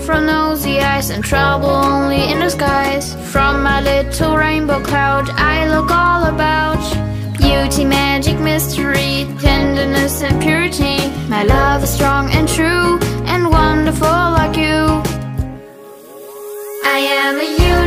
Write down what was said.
from nosy eyes, and trouble only in disguise. From my little rainbow cloud I look all about. Beauty, magic, mystery, tenderness and purity. My love is strong and true and wonderful like you. I am a unicorn.